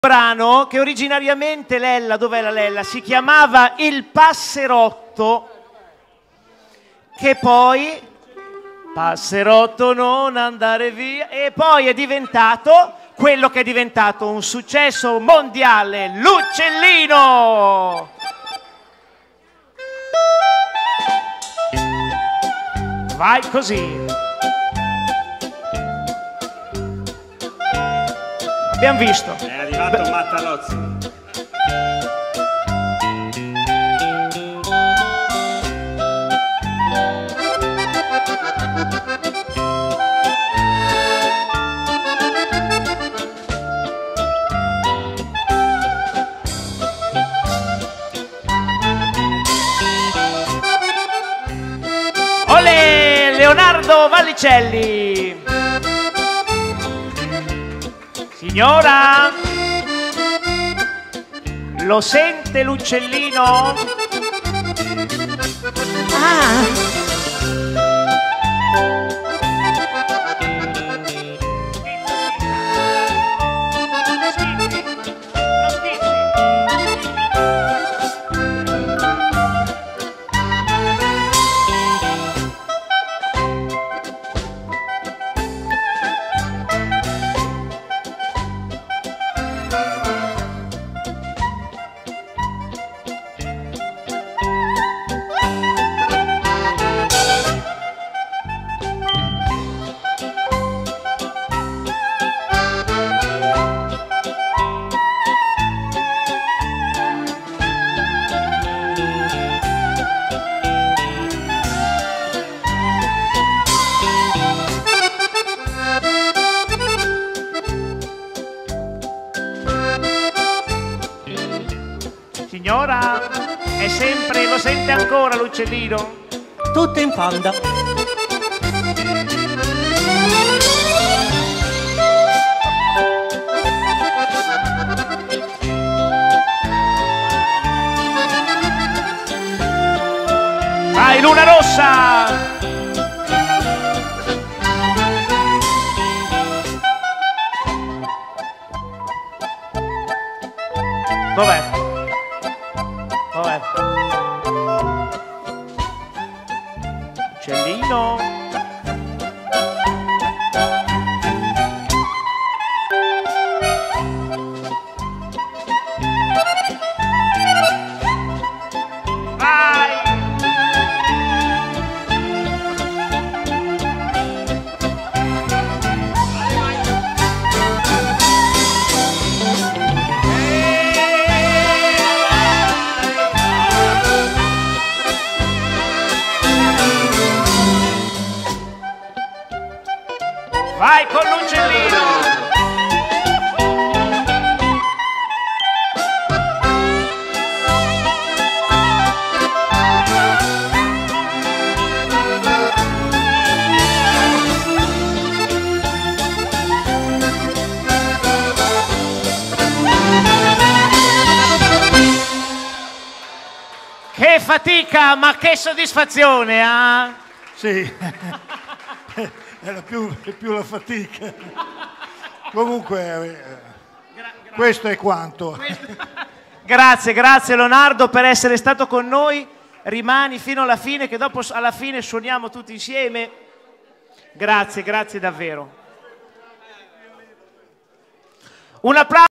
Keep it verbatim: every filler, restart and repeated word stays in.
Brano che originariamente Lella, dov'è la Lella? Si chiamava Il Passerotto, che poi Passerotto non andare via, e poi è diventato quello che è diventato un successo mondiale, L'Uccellino. Vai così. Abbiamo visto. È arrivato Mattarozzi. Olè, Leonardo Vallicelli. Signora, lo sente l'uccellino? Ah! Signora, è sempre, lo sente ancora l'uccellino? Tutto in fonda. Vai, Luna Rossa! Dov'è? Dov'è? Uccellino. Vai. Vai con l'uccellino! Che fatica, ma che soddisfazione, eh? Sì. Era più, più la fatica. Comunque, eh, questo è quanto. Grazie, grazie Leonardo per essere stato con noi. Rimani fino alla fine, che dopo alla fine suoniamo tutti insieme. Grazie, grazie davvero. Un applauso.